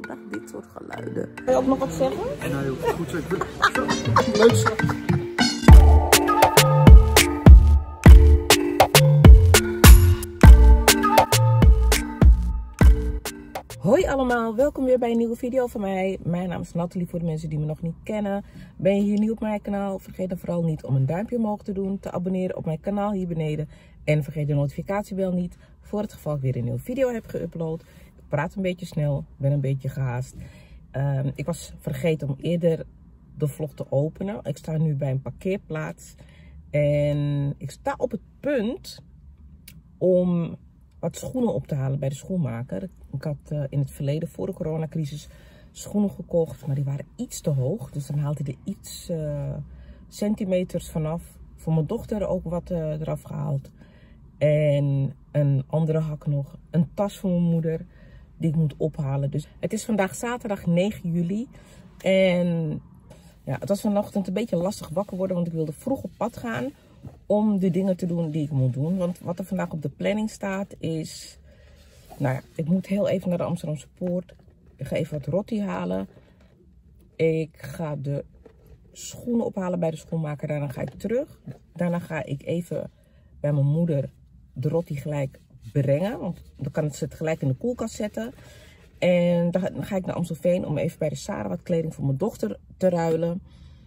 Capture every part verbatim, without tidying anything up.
dag dit soort geluiden. Wil je ook nog wat zeggen? En nou, heel goed zo. Leuk zo. Hoi allemaal, welkom weer bij een nieuwe video van mij. Mijn naam is Nathalie, voor de mensen die me nog niet kennen. Ben je hier nieuw op mijn kanaal? Vergeet dan vooral niet om een duimpje omhoog te doen, te abonneren op mijn kanaal hier beneden. En vergeet de notificatiebel niet, voor het geval ik weer een nieuwe video heb geüpload. Ik praat een beetje snel, ben een beetje gehaast. Um, ik was vergeten om eerder de vlog te openen. Ik sta nu bij een parkeerplaats. En ik sta op het punt om wat schoenen op te halen bij de schoenmaker. Ik had uh, in het verleden, voor de coronacrisis, schoenen gekocht, maar die waren iets te hoog. Dus dan haalde hij er iets uh, centimeters vanaf. Voor mijn dochter ook wat uh, eraf gehaald. En een andere hak nog. Een tas voor mijn moeder die ik moet ophalen. Dus het is vandaag zaterdag negen juli. En ja, het was vanochtend een beetje lastig wakker worden, want ik wilde vroeg op pad gaan om de dingen te doen die ik moet doen. Want wat er vandaag op de planning staat is, nou ja, ik moet heel even naar de Amsterdamse Poort. Ik ga even wat rotti halen. Ik ga de schoenen ophalen bij de schoenmaker. Daarna ga ik terug. Daarna ga ik even bij mijn moeder de rotti gelijk brengen. Want dan kan ik het gelijk in de koelkast zetten. En dan ga ik naar Amstelveen om even bij de Sarah wat kleding voor mijn dochter te ruilen.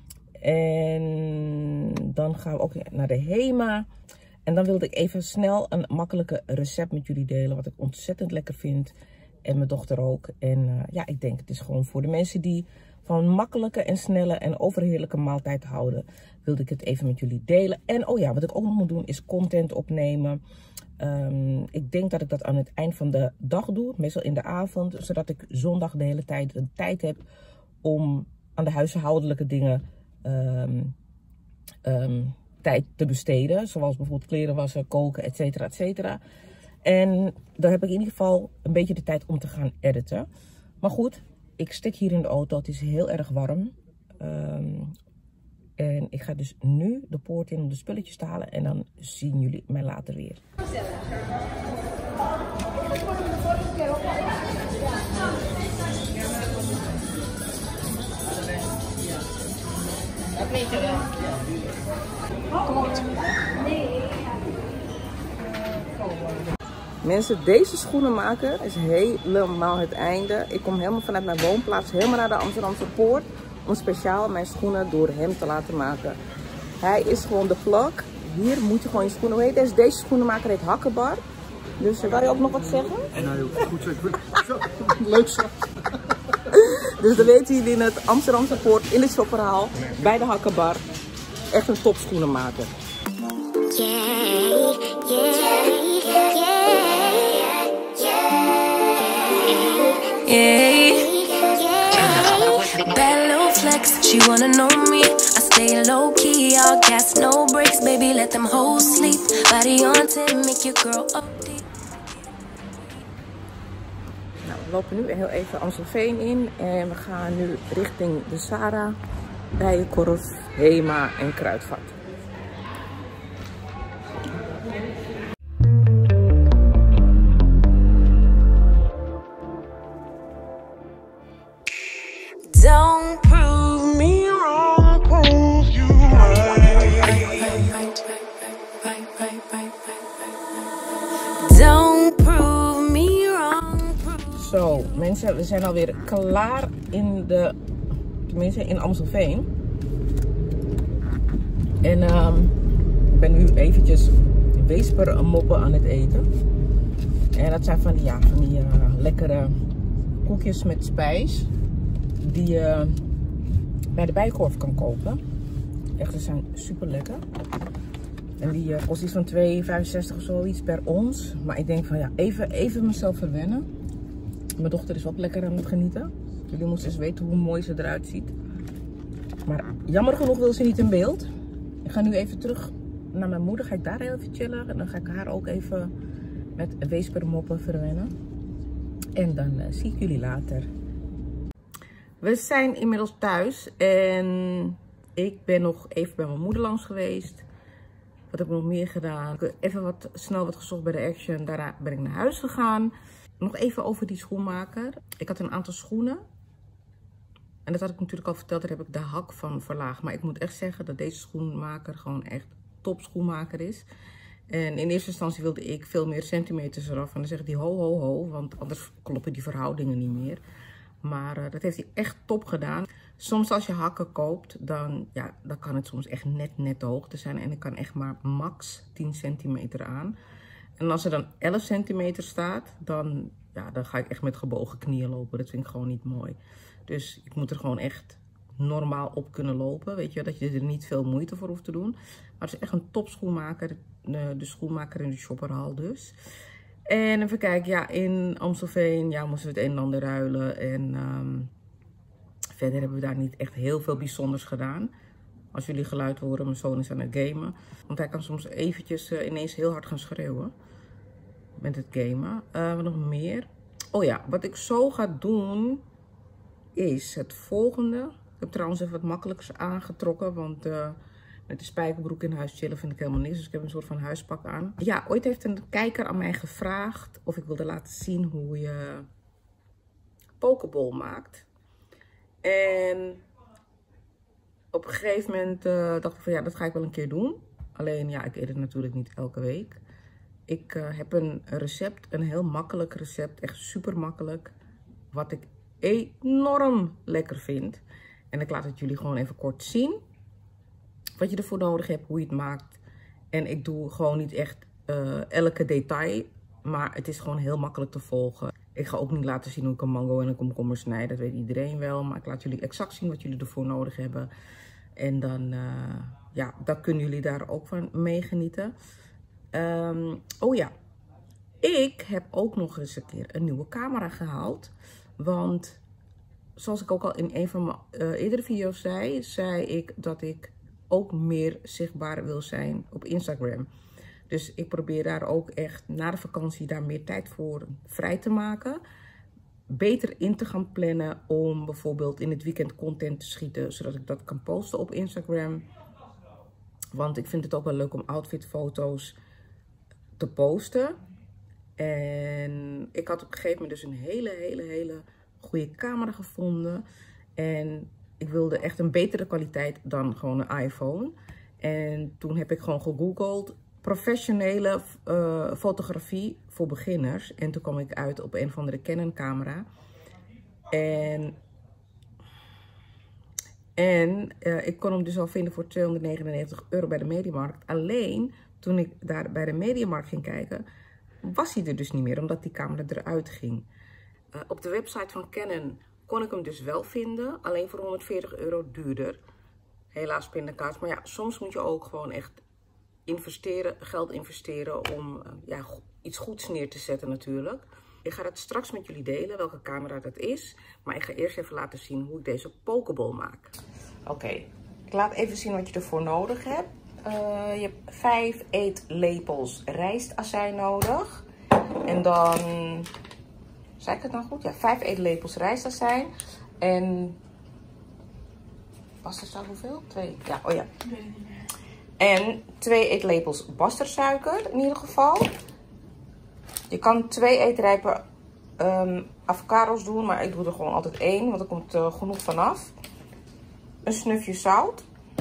En dan gaan we ook naar de Hema. En dan wilde ik even snel een makkelijke recept met jullie delen. Wat ik ontzettend lekker vind. En mijn dochter ook. En uh, ja, ik denk het is gewoon voor de mensen die van een makkelijke en snelle en overheerlijke maaltijd houden. Wilde ik het even met jullie delen. En oh ja, wat ik ook nog moet doen is content opnemen. Um, ik denk dat ik dat aan het eind van de dag doe. Meestal in de avond. Zodat ik zondag de hele tijd de tijd heb om aan de huishoudelijke dingen Um, um, tijd te besteden. Zoals bijvoorbeeld kleren wassen, koken, et cetera, et cetera. En daar heb ik in ieder geval een beetje de tijd om te gaan editen. Maar goed, ik stik hier in de auto. Het is heel erg warm. Um, en ik ga dus nu de poort in om de spulletjes te halen. En dan zien jullie mij later weer. Mensen, deze schoenenmaker is helemaal het einde. Ik kom helemaal vanuit mijn woonplaats, helemaal naar de Amsterdamse Poort, om speciaal mijn schoenen door hem te laten maken. Hij is gewoon de plug. Hier moet je gewoon je schoenen. Hoe heet deze? Deze schoenenmaker heet Hakkebar. Dus uh, wil je ook nog wat zeggen? En nou, heel goed zo. Leuk zo. Dus dan weten jullie in het Amsterdamse Poort, in het shopverhaal, bij de Hakkebar. Echt een top schoenenmaker. Yeah, yeah, yeah, yeah. Bad little flex, she wanna know me. I stay low key, all gas, no brakes, baby, let them hoes sleep. Body on ten, make your girl up deep. Nou, we lopen nu heel even Amstelveen in en we gaan nu richting de Sarah, Bijenkorf, Hema en Kruidvat. Don't prove me wrong, prove you right. Don't prove me wrong. Zo, mensen, we zijn alweer klaar in de, tenminste in Amstelveen. En um, ik ben nu eventjes weespermoppen aan het eten. En dat zijn van die, ja, van die uh, lekkere koekjes met spijs. Die je bij de Bijenkorf kan kopen. Echt, ze zijn super lekker. En die uh, kost iets van twee vijfenzestig of zoiets per ons. Maar ik denk van ja, even, even mezelf verwennen. Mijn dochter is ook lekker aan het genieten. Jullie moeten eens weten hoe mooi ze eruit ziet. Maar jammer genoeg wil ze niet in beeld. Ik ga nu even terug naar mijn moeder. Ga ik daar even chillen. En dan ga ik haar ook even met weespermoppen verwennen. En dan uh, zie ik jullie later. We zijn inmiddels thuis en ik ben nog even bij mijn moeder langs geweest. Wat heb ik nog meer gedaan? Ik heb even wat snel wat gezocht bij de Action. Daarna ben ik naar huis gegaan. nog even over die schoenmaker. Ik had een aantal schoenen. En dat had ik natuurlijk al verteld, daar heb ik de hak van verlaagd. Maar ik moet echt zeggen dat deze schoenmaker gewoon echt top schoenmaker is. En in eerste instantie wilde ik veel meer centimeters eraf. En dan zeg ik die ho ho ho, want anders kloppen die verhoudingen niet meer. Maar uh, dat heeft hij echt top gedaan. Soms als je hakken koopt, dan, ja, dan kan het soms echt net net de hoogte zijn. En ik kan echt maar max tien centimeter aan. En als er dan elf centimeter staat, dan, ja, dan ga ik echt met gebogen knieën lopen. Dat vind ik gewoon niet mooi. Dus ik moet er gewoon echt normaal op kunnen lopen. Weet je, dat je er niet veel moeite voor hoeft te doen. Maar het is echt een top schoenmaker. De schoenmaker in de shopperhal dus. En even kijken, ja, in Amstelveen ja, moesten we het een en ander ruilen. En um, verder hebben we daar niet echt heel veel bijzonders gedaan. Als jullie geluid horen, mijn zoon is aan het gamen. Want hij kan soms eventjes uh, ineens heel hard gaan schreeuwen. Met het gamen. Uh, wat nog meer? Oh ja, wat ik zo ga doen is het volgende. Ik heb trouwens even wat makkelijks aangetrokken, want uh, met de spijkerbroek in huis chillen vind ik helemaal niks. Dus ik heb een soort van huispak aan. Ja, ooit heeft een kijker aan mij gevraagd of ik wilde laten zien hoe je pokeball maakt. En op een gegeven moment uh, dacht ik van ja, dat ga ik wel een keer doen. Alleen ja, ik eet het natuurlijk niet elke week. Ik uh, heb een recept, een heel makkelijk recept, echt super makkelijk. Wat ik enorm lekker vind. En ik laat het jullie gewoon even kort zien. Wat je ervoor nodig hebt, hoe je het maakt. En ik doe gewoon niet echt uh, elke detail. Maar het is gewoon heel makkelijk te volgen. Ik ga ook niet laten zien hoe ik een mango en een komkommer snijd. Dat weet iedereen wel. Maar ik laat jullie exact zien wat jullie ervoor nodig hebben. En dan, uh, ja, dan kunnen jullie daar ook van meegenieten. Um, oh ja. Ik heb ook nog eens een keer een nieuwe camera gehaald. Want zoals ik ook al in een van mijn uh, eerdere video's zei, zei ik dat ik ook meer zichtbaar wil zijn op Instagram. Dus ik probeer daar ook echt na de vakantie daar meer tijd voor vrij te maken. Beter in te gaan plannen om bijvoorbeeld in het weekend content te schieten, zodat ik dat kan posten op Instagram. Want ik vind het ook wel leuk om outfitfoto's te posten. En ik had op een gegeven moment dus een hele, hele, hele goede camera gevonden. En ik wilde echt een betere kwaliteit dan gewoon een iPhone. En toen heb ik gewoon gegoogeld professionele uh, fotografie voor beginners. En toen kwam ik uit op een of andere Canon camera. En, en uh, ik kon hem dus al vinden voor tweehonderdnegenennegentig euro bij de Mediamarkt. Alleen toen ik daar bij de Mediamarkt ging kijken, was hij er dus niet meer, omdat die camera eruit ging. Uh, op de website van Canon kon ik hem dus wel vinden, alleen voor honderdveertig euro duurder. Helaas pindakaas, maar ja, soms moet je ook gewoon echt investeren, geld investeren om uh, ja, iets goeds neer te zetten natuurlijk. Ik ga dat straks met jullie delen, welke camera dat is. Maar ik ga eerst even laten zien hoe ik deze pokeball maak. Oké, okay. Ik laat even zien wat je ervoor nodig hebt. Uh, je hebt vijf eetlepels rijstazijn nodig. En dan, zei ik het nou goed? Ja, vijf eetlepels rijstazijn. En, was er zo hoeveel? Twee, ja, oh ja. En twee eetlepels bastersuiker in ieder geval. Je kan twee eetrijpe um, avocado's doen, maar ik doe er gewoon altijd één, want er komt uh, genoeg vanaf. Een snufje zout.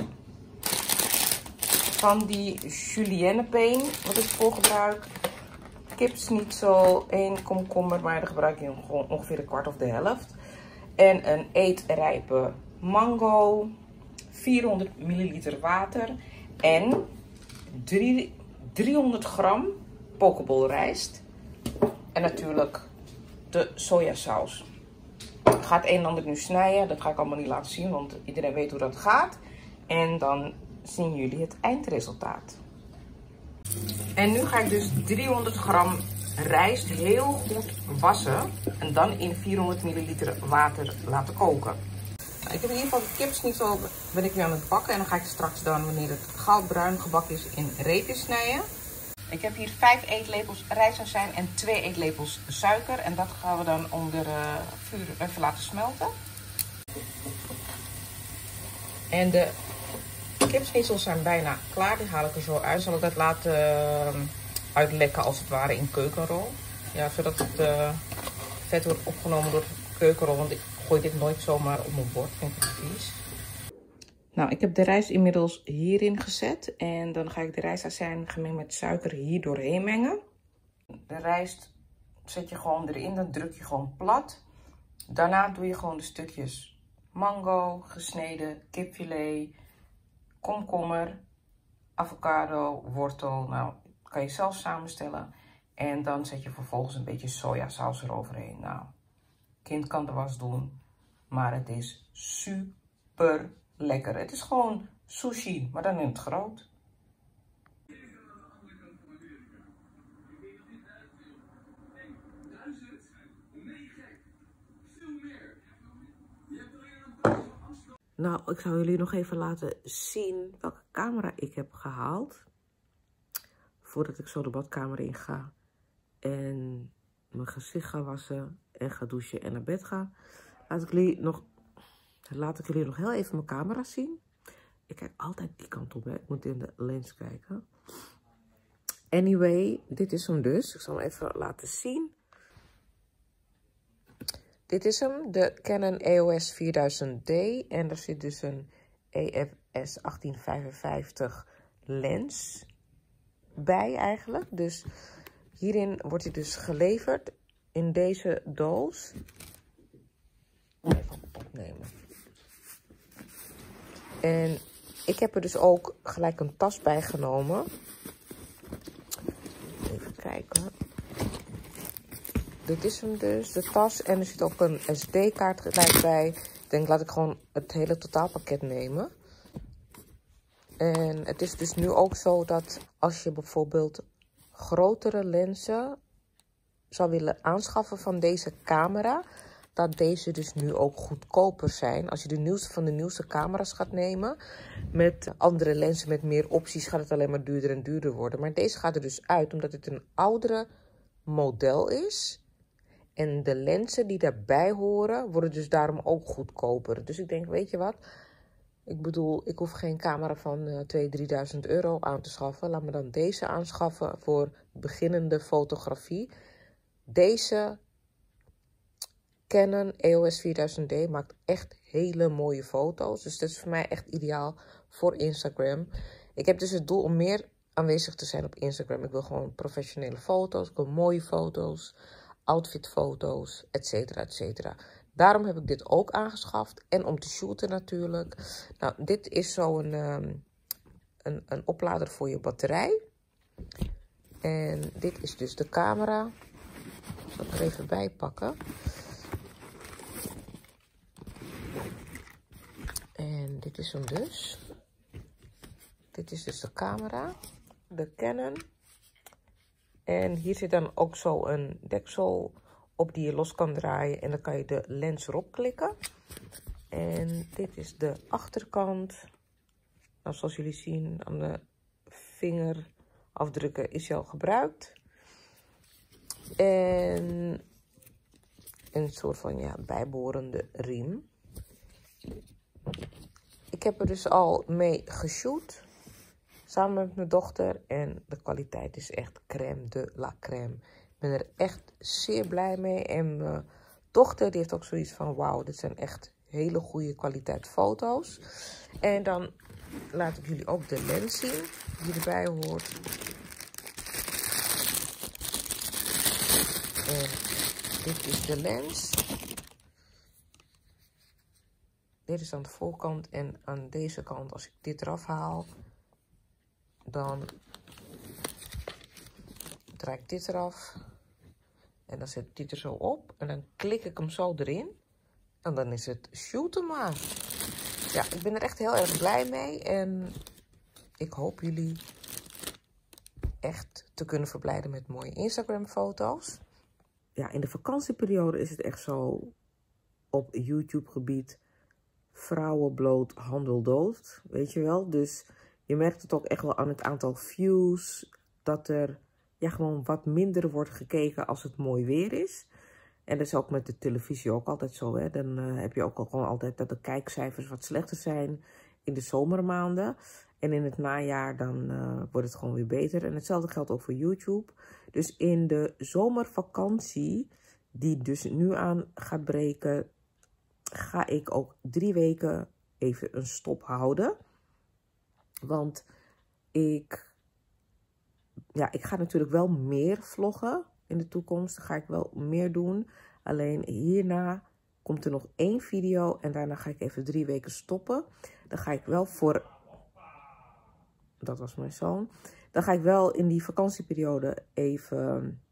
Van die julienne peen, wat ik voor gebruik. Kipsnitzel, één komkommer, maar daar gebruik je gewoon ongeveer een kwart of de helft. En een eetrijpe mango, vierhonderd milliliter water en driehonderd gram pokeballrijst. En natuurlijk de sojasaus. Ik ga het een en ander nu snijden, dat ga ik allemaal niet laten zien, want iedereen weet hoe dat gaat. En dan zien jullie het eindresultaat. En nu ga ik dus driehonderd gram rijst heel goed wassen en dan in vierhonderd milliliter water laten koken. Nou, ik heb in ieder geval de kipsnitzel ben ik nu aan het bakken en dan ga ik straks dan, wanneer het goudbruin gebakken is, in reepjes snijden. Ik heb hier vijf eetlepels rijstazijn en twee eetlepels suiker en dat gaan we dan onder uh, vuur even laten smelten. En de kipsnitzels zijn bijna klaar, die haal ik er zo uit. Ik zal ik dat laten uh, uitlekken als het ware in keukenrol. Ja, zodat het uh, vet wordt opgenomen door de keukenrol. Want ik gooi dit nooit zomaar op mijn bord. Vind ik het vies. Nou, ik heb de rijst inmiddels hierin gezet. En dan ga ik de rijstazijn gemengd met suiker hier doorheen mengen. De rijst zet je gewoon erin. Dan druk je gewoon plat. Daarna doe je gewoon de stukjes mango, gesneden, kipfilet, komkommer, avocado, wortel. Nou, kan je zelf samenstellen. En dan zet je vervolgens een beetje sojasaus eroverheen. Nou, kind kan de was doen, maar het is super lekker. Het is gewoon sushi, maar dan in het groot. Nou, ik zou jullie nog even laten zien welke camera ik heb gehaald. Voordat ik zo de badkamer in ga. En mijn gezicht ga wassen. En ga douchen en naar bed ga. Laat ik jullie nog, laat ik jullie nog heel even mijn camera zien. Ik kijk altijd die kant op. Hè. Ik moet in de lens kijken. Anyway, dit is hem dus. Ik zal hem even laten zien. Dit is hem, de Canon E O S vierduizend D. En er zit dus een E F S achttien vijfenvijftig lens bij eigenlijk. Dus hierin wordt hij dus geleverd in deze doos. Even opnemen. En ik heb er dus ook gelijk een tas bij genomen. Even kijken. Dit is hem dus, de tas. En er zit ook een S D-kaart gelijk bij. Ik denk, laat ik gewoon het hele totaalpakket nemen. En het is dus nu ook zo dat als je bijvoorbeeld grotere lenzen zou willen aanschaffen van deze camera, dat deze dus nu ook goedkoper zijn. Als je de nieuwste van de nieuwste camera's gaat nemen, met andere lenzen met meer opties, gaat het alleen maar duurder en duurder worden. Maar deze gaat er dus uit, omdat het een oudere model is. En de lenzen die daarbij horen, worden dus daarom ook goedkoper. Dus ik denk, weet je wat? Ik bedoel, ik hoef geen camera van uh, tweeduizend, drieduizend euro aan te schaffen. Laat me dan deze aanschaffen voor beginnende fotografie. Deze Canon E O S vierduizend D maakt echt hele mooie foto's. Dus dat is voor mij echt ideaal voor Instagram. Ik heb dus het doel om meer aanwezig te zijn op Instagram. Ik wil gewoon professionele foto's, ik wil mooie foto's, outfitfoto's, et cetera, et cetera. Daarom heb ik dit ook aangeschaft. En om te shooten natuurlijk. Nou, dit is zo'n um, een, een oplader voor je batterij. En dit is dus de camera. Ik zal ik er even bij pakken. En dit is hem dus. Dit is dus de camera. De Canon. En hier zit dan ook zo een deksel op die je los kan draaien. En dan kan je de lens erop klikken. En dit is de achterkant. Nou, zoals jullie zien aan de vingerafdrukken is hij al gebruikt. En een soort van ja, bijbehorende riem. Ik heb er dus al mee geshoot. Samen met mijn dochter. En de kwaliteit is echt crème de la crème. Ik ben er echt zeer blij mee. En mijn dochter die heeft ook zoiets van, wauw, dit zijn echt hele goede kwaliteit foto's. En dan laat ik jullie ook de lens zien die erbij hoort. En dit is de lens. Dit is aan de voorkant en aan deze kant, als ik dit eraf haal, dan draai ik dit eraf. En dan zet ik dit er zo op. En dan klik ik hem zo erin. En dan is het shooten maar. Ja, ik ben er echt heel erg blij mee. En ik hoop jullie echt te kunnen verblijden met mooie Instagram foto's. Ja, in de vakantieperiode is het echt zo op YouTube gebied. Vrouwen bloot, handel dood. Weet je wel. Dus je merkt het ook echt wel aan het aantal views. Dat er ja, gewoon wat minder wordt gekeken als het mooi weer is. En dat is ook met de televisie ook altijd zo. Hè? Dan uh, heb je ook al gewoon altijd dat de kijkcijfers wat slechter zijn in de zomermaanden. En in het najaar dan uh, wordt het gewoon weer beter. En hetzelfde geldt ook voor YouTube. Dus in de zomervakantie, die dus nu aan gaat breken, ga ik ook drie weken even een stop houden. Want ik, ja, ik ga natuurlijk wel meer vloggen in de toekomst. Dan ga ik wel meer doen. Alleen hierna komt er nog één video en daarna ga ik even drie weken stoppen. Dan ga ik wel voor... Dat was mijn zoon. Dan ga ik wel in die vakantieperiode even,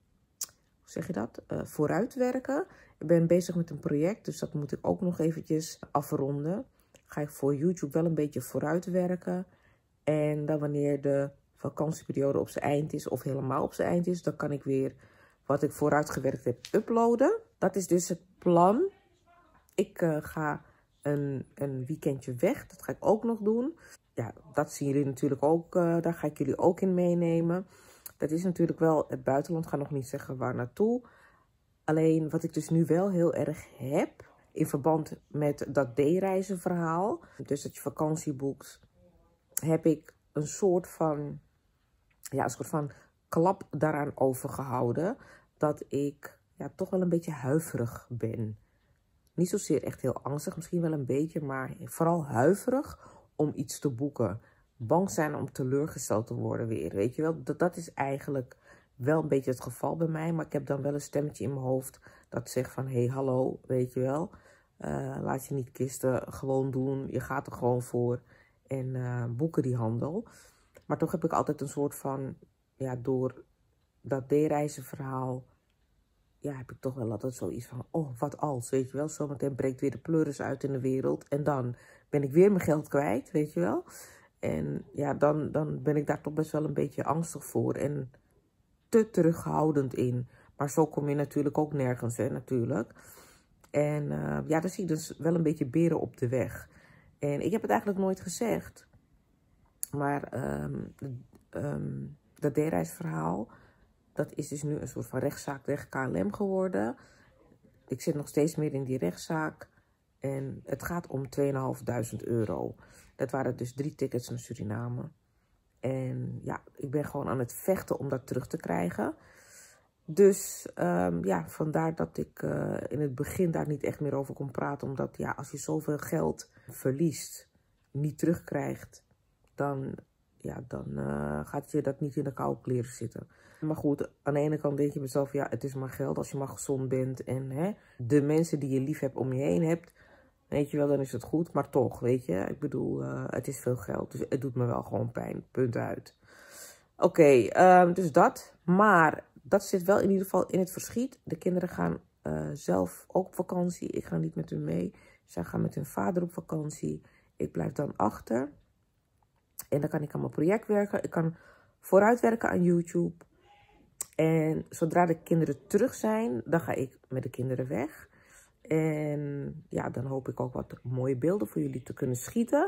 hoe zeg je dat, uh, vooruit werken. Ik ben bezig met een project, dus dat moet ik ook nog eventjes afronden. Ga ik voor YouTube wel een beetje vooruit werken. En dan wanneer de vakantieperiode op zijn eind is of helemaal op zijn eind is, dan kan ik weer wat ik vooruit gewerkt heb uploaden. Dat is dus het plan. Ik uh, ga een, een weekendje weg. Dat ga ik ook nog doen. Ja, dat zien jullie natuurlijk ook. Uh, daar ga ik jullie ook in meenemen. Dat is natuurlijk wel het buitenland. Ik ga nog niet zeggen waar naartoe. Alleen wat ik dus nu wel heel erg heb, in verband met dat D-reizen verhaal, dus dat je vakantie boekt, heb ik een soort van, ja, een soort van klap daaraan overgehouden. Dat ik ja, toch wel een beetje huiverig ben. Niet zozeer echt heel angstig, misschien wel een beetje, maar vooral huiverig om iets te boeken. Bang zijn om teleurgesteld te worden weer, weet je wel. Dat, dat is eigenlijk wel een beetje het geval bij mij. Maar ik heb dan wel een stemmetje in mijn hoofd dat zegt van, hé, hey, hallo, weet je wel. Uh, laat je niet kisten, gewoon doen. Je gaat er gewoon voor en uh, boeken die handel. Maar toch heb ik altijd een soort van, ja, door dat D-reizenverhaal, ja, heb ik toch wel altijd zoiets van, oh, wat als, weet je wel. Zometeen breekt weer de pleuris uit in de wereld. En dan ben ik weer mijn geld kwijt, weet je wel. En ja, dan, dan ben ik daar toch best wel een beetje angstig voor. En te terughoudend in. Maar zo kom je natuurlijk ook nergens, hè, natuurlijk. En uh, ja, dan zie je dus wel een beetje beren op de weg. En ik heb het eigenlijk nooit gezegd. Maar um, um, dat D-reisverhaal, dat is dus nu een soort van rechtszaak tegen K L M geworden. Ik zit nog steeds meer in die rechtszaak. En het gaat om tweeduizend vijfhonderd euro. Dat waren dus drie tickets naar Suriname. En ja, ik ben gewoon aan het vechten om dat terug te krijgen. Dus um, ja, vandaar dat ik uh, in het begin daar niet echt meer over kon praten. Omdat ja, als je zoveel geld verliest, niet terugkrijgt, dan, ja, dan uh, gaat je dat niet in de koude kleren zitten. Maar goed, aan de ene kant denk je mezelf, ja, het is maar geld als je maar gezond bent. En hè, de mensen die je lief hebt om je heen hebt, weet je wel, dan is het goed. Maar toch, weet je, ik bedoel, uh, het is veel geld. Dus het doet me wel gewoon pijn. Punt uit. Oké, okay, um, dus dat. Maar dat zit wel in ieder geval in het verschiet. De kinderen gaan uh, zelf ook op vakantie. Ik ga niet met hun mee. Zij gaan met hun vader op vakantie. Ik blijf dan achter. En dan kan ik aan mijn project werken. Ik kan vooruit werken aan YouTube. En zodra de kinderen terug zijn, dan ga ik met de kinderen weg. En ja, dan hoop ik ook wat mooie beelden voor jullie te kunnen schieten.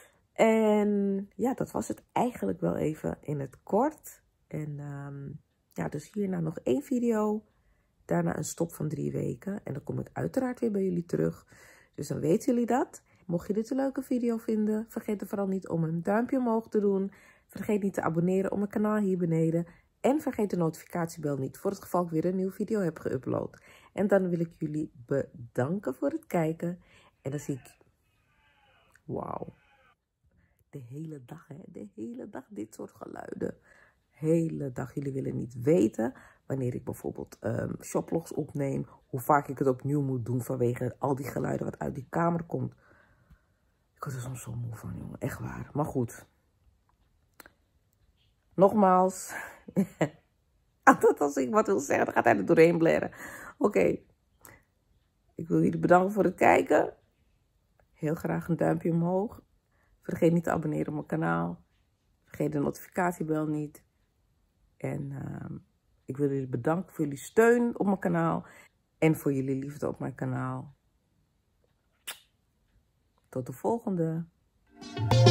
En ja, dat was het eigenlijk wel even in het kort. En um, ja, dus hierna nog één video. Daarna een stop van drie weken. En dan kom ik uiteraard weer bij jullie terug. Dus dan weten jullie dat. Mocht je dit een leuke video vinden, vergeet er vooral niet om een duimpje omhoog te doen. Vergeet niet te abonneren op mijn kanaal hier beneden. En vergeet de notificatiebel niet voor het geval ik weer een nieuwe video heb geüpload. En dan wil ik jullie bedanken voor het kijken. En dan zie ik... Wauw. De hele dag, hè. De hele dag dit soort geluiden. Hele dag. Jullie willen niet weten wanneer ik bijvoorbeeld um, shoplogs opneem. Hoe vaak ik het opnieuw moet doen vanwege al die geluiden wat uit die kamer komt. Ik word er soms zo moe van, jongen. Echt waar. Maar goed. Nogmaals. Altijd als ik wat wil zeggen, dan gaat hij er doorheen blaren. Oké. Okay. Ik wil jullie bedanken voor het kijken. Heel graag een duimpje omhoog. Vergeet niet te abonneren op mijn kanaal. Vergeet de notificatiebel niet. En uh, ik wil jullie bedanken voor jullie steun op mijn kanaal. En voor jullie liefde op mijn kanaal. Tot de volgende.